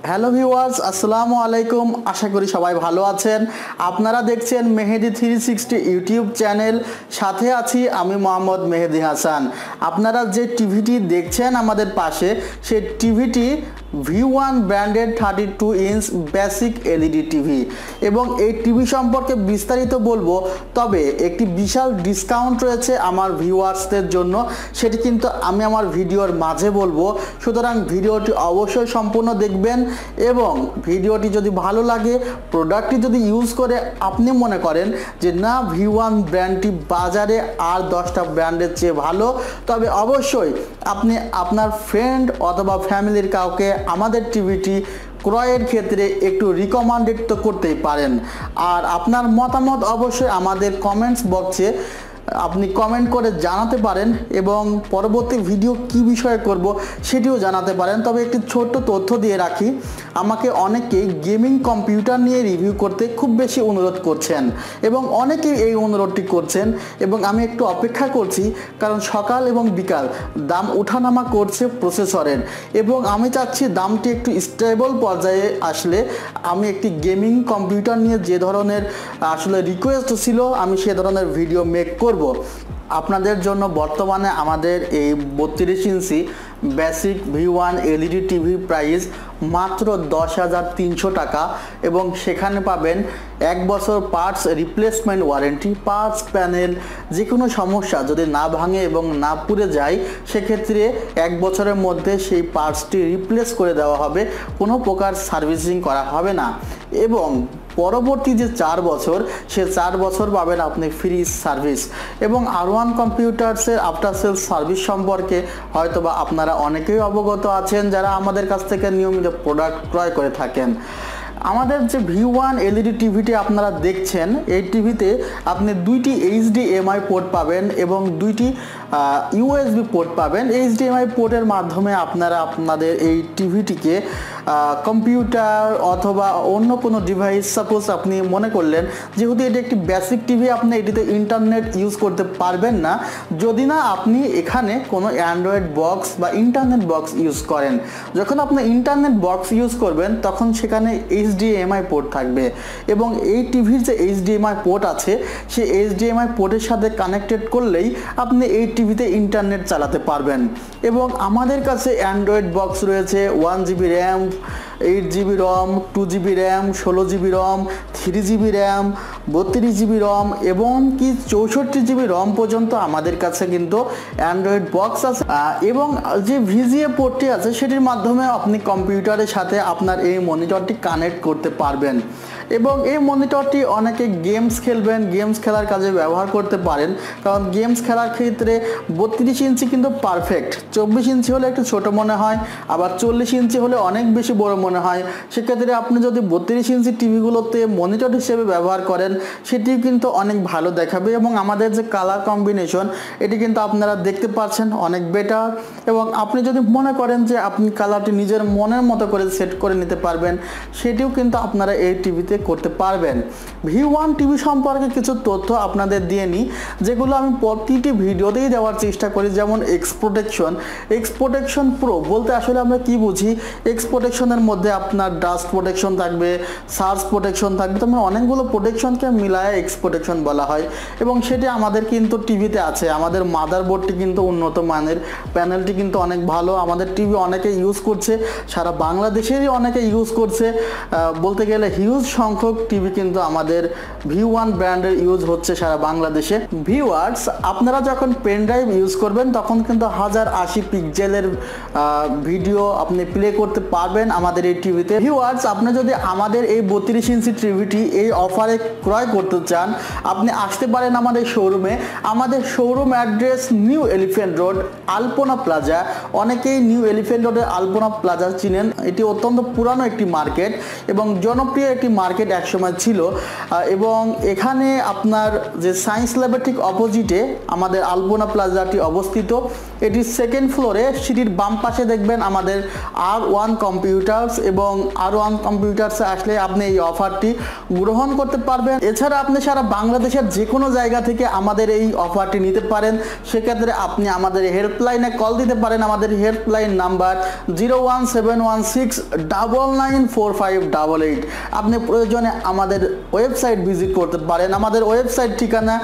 Hello viewers, আসসালামু আলাইকুম। আশা করি সবাই ভালো আছেন। আপনারা দেখছেন মেহেদি 360 ইউটিউব চ্যানেল। সাথে আছি আমি মোহাম্মদ মেহেদি হাসান। আপনারা যে টিভিটি দেখছেন আমাদের পাশে, সেই টিভিটি V1 ব্র্যান্ডের 32 ইঞ্চ বেসিক এলইডি টিভি এবং এই টিভি সম্পর্কে বিস্তারিত বলবো। তবে একটি বিশাল ডিসকাউন্ট রয়েছে আমার ভিউয়ার্সদের জন্য, সেটি কিন্তু আমি আমার ভিডিওর মাঝে বলবো। সুতরাং ভিডিওটি অবশ্যই সম্পূর্ণ দেখবেন এবং ভিডিওটি যদি ভালো লাগে, প্রোডাক্টটি যদি ইউজ করে আপনি মনে করেন যে না V1 ব্র্যান্ডটি বাজারে আর 10টা ব্র্যান্ডের চেয়ে ভালো, তবে অবশ্যই আপনি আপনার ফ্রেন্ড অথবা ফ্যামিলির কাউকে আমাদের টিভিটি ক্রয়ের ক্ষেত্রে একটু রিকমেন্ডেড তো করতেই পারেন। আর আপনার মতামত অবশ্যই আমাদের কমেন্টস বক্সে আপনি কমেন্ট করে জানাতে পারেন এবং পরবর্তী ভিডিও কি বিষয়ে করব সেটিও জানাতে পারেন। তবে একটি ছোট্ট তথ্য দিয়ে রাখি, আমাকে অনেকেই গেমিং কম্পিউটার নিয়ে রিভিউ করতে খুব বেশি অনুরোধ করছেন এবং অনেকেই এই অনুরোধটি করছেন এবং আমি একটু অপেক্ষা করছি, কারণ সকাল এবং বিকাল দাম ওঠানামা করছে প্রসেসরের এবং আমি চাচ্ছি দামটি একটু স্টেবল পর্যায়ে আসলে আমি একটি গেমিং কম্পিউটার নিয়ে যে ধরনের আসলে রিকোয়েস্ট ছিল আমি সে ধরনের ভিডিও মেক করব আপনাদের জন্য। বর্তমানে আমাদের এই 32 inch basic V1 LED TV price মাত্র 10,300 টাকা এবং সেখানে পাবেন 1 বছর parts replacement warranty. Parts panel যে কোনো সমস্যা যদি না ভাঙে এবং না পুড়ে যায়, সেক্ষেত্রে 1 বছরের মধ্যে সেই পার্টসটি রিপ্লেস করে দেওয়া হবে, কোনো প্রকার সার্ভিসিং করা হবে না এবং পরবর্তী যে 4 বছর, সে 4 বছর পাবেন আপনি ফ্রি সার্ভিস। এবং R1 কম্পিউটার্সের আফটার সেল সার্ভিস সম্পর্কে হয়তোবা আপনারা অনেকেই অবগত আছেন যারা আমাদের কাছ থেকে নিয়মিত প্রোডাক্ট ক্রয় করে থাকেন। আমাদের যে V1 এলইডি টিভিটি আপনারা দেখছেন, এই টিভিতে আপনি 2টি HDMI পোর্ট পাবেন এবং 2টি USB পোর্ট পাবেন। HDMI পোর্টের মাধ্যমে আপনারা আপনাদের এই টিভিটিকে কম্পিউটার অথবা অন্য কোনো ডিভাইস, সাপোজ আপনি মনে করলেন যেহেতু এটি একটি বেসিক টিভি, আপনি এটিতে ইন্টারনেট ইউজ করতে পারবেন না যদি না আপনি এখানে কোনো অ্যান্ড্রয়েড বক্স বা ইন্টারনেট বক্স ইউজ করেন। যখন আপনি ইন্টারনেট বক্স ইউজ করবেন তখন সেখানে HDMI পোর্ট থাকবে এবং এই টিভির যে HDMI পোর্ট আছে সেই HDMI পোর্টের সাথে কানেক্টেড করলেই আপনি এই টিভিতে ইন্টারনেট চালাতে পারবেন। এবং আমাদের কাছে অ্যান্ড্রয়েড বক্স রয়েছে 1GB RAM, 8GB ROM, 2GB RAM, 16GB ROM, 3GB RAM, 32GB ROM এবং কি 64GB রম পর্যন্ত আমাদের কাছে কিন্তু অ্যান্ড্রয়েড বক্স আছে। এবং যে VGA পোর্টটি আছে সেটির মাধ্যমে আপনি কম্পিউটারের সাথে আপনার এই মনিটরটি কানেক্ট করতে পারবেন এবং এই মনিটরটি অনেকে গেমস খেলবেন, গেমস খেলার কাজে ব্যবহার করতে পারেন, কারণ গেমস খেলার ক্ষেত্রে 32 ইঞ্চি কিন্তু পারফেক্ট। 24 ইঞ্চি হলে একটু ছোট মনে হয়, আবার 40 ইঞ্চি হলে অনেক বেশি বড় মনে হয়। সেক্ষেত্রে আপনি যদি 32 ইঞ্চি টিভিগুলোতে মনিটর হিসেবে ব্যবহার করেন সেটিও কিন্তু অনেক ভালো দেখাবে এবং আমাদের যে কালার কম্বিনেশন এটি কিন্তু আপনারা দেখতে পাচ্ছেন অনেক বেটার। এবং আপনি যদি মনে করেন যে আপনি কালারটি নিজের মনের মতো করে সেট করে নিতে পারবেন, সেটিও কিন্তু আপনারা এই টিভিতে করতে পারবেন। V1 টিভি সম্পর্কে কিছু তথ্য আপনাদের দিয়ে নিই, যেগুলো আমি প্রতিটি ভিডিওতেই দেওয়ার চেষ্টা করি। যেমন এক্স প্রোটেকশন প্রো বলতে আসলে আমরা কি বুঝি? এক্স প্রোটেকশনের মধ্যে আপনার ডাস্ট প্রোটেকশন থাকবে, সার্চ প্রোটেকশন থাকবে, তেমন অনেকগুলো প্রোটেকশনকে মিলায় এক্স প্রোটেকশন বলা হয় এবং সেটি আমাদের কিন্তু টিভিতে আছে। আমাদের মাদারবোর্ডটি কিন্তু উন্নত মানের, প্যানেলটি কিন্তু অনেক ভালো, আমাদের টিভি অনেকে ইউজ করছে, সারা বাংলাদেশেরই অনেকে ইউজ করছে। বলতে গেলে হিউজ সংখ্যক টিভি কিন্তু আমাদের V1 ব্র্যান্ডের ইউজ হচ্ছে সারা বাংলাদেশে। ভিউয়ার্স, আপনারা যখন পেন ড্রাইভ ইউজ করবেন তখন কিন্তু 1080 পিক্সেলের ভিডিও আপনি প্লে করতে পারবেন আমাদের এই টিভিতে। ভিউয়ার্স, আপনি যদি আমাদের এই 32 ইঞ্চি টিভিটি এই অফারে ক্রয় করতে চান, আপনি আসতে পারেন আমাদের শোরুমে। আমাদের showroom address New Elephant Road, Alpana Plaza. অনেকেই নিউ এলিফ্যান্ট রোডের আলপনা প্লাজা চিনেন, এটি অত্যন্ত পুরানো একটি মার্কেট এবং জনপ্রিয় একটি মার্কেট মার্কেট একসময় ছিল এবং এখানে আপনার যে সায়েন্স ল্যাবের ঠিক অপোজিটে আমাদের আলপনা প্লাজাটি অবস্থিত। এটি সেকেন্ড ফ্লোরে, সিঁড়ির বাম পাশে দেখবেন আমাদের R1 কম্পিউটার্স এবং R1 কম্পিউটার্সে আসলে আপনি এই অফারটি গ্রহণ করতে পারবেন। এছাড়া আপনি সারা বাংলাদেশের যে কোনো জায়গা থেকে আমাদের এই অফারটি নিতে পারেন। সেক্ষেত্রে আপনি আমাদের হেল্পলাইনে কল দিতে পারেন। আমাদের হেল্পলাইন নাম্বার 01716994588। আপনি প্রয়োজনে আমাদের ওয়েবসাইট ভিজিট করতে পারেন। আমাদের ওয়েবসাইট ঠিকানা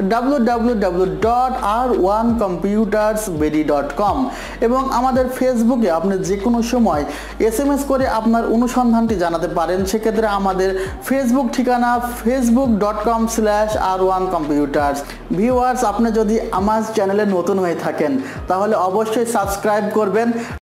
www.r1computersbedi.com এবং আমাদের ফেসবুকে আপনি যে কোনো সময় SMS করে আপনার অনুসন্ধানটি জানাতে পারেন। সেক্ষেত্রে আমাদের ফেসবুক ঠিকানা facebook.com/r1computers। ভিউয়ার্স, আপনি যদি আমার চ্যানেলে নতুন হয়ে থাকেন তাহলে অবশ্যই সাবস্ক্রাইব করবেন।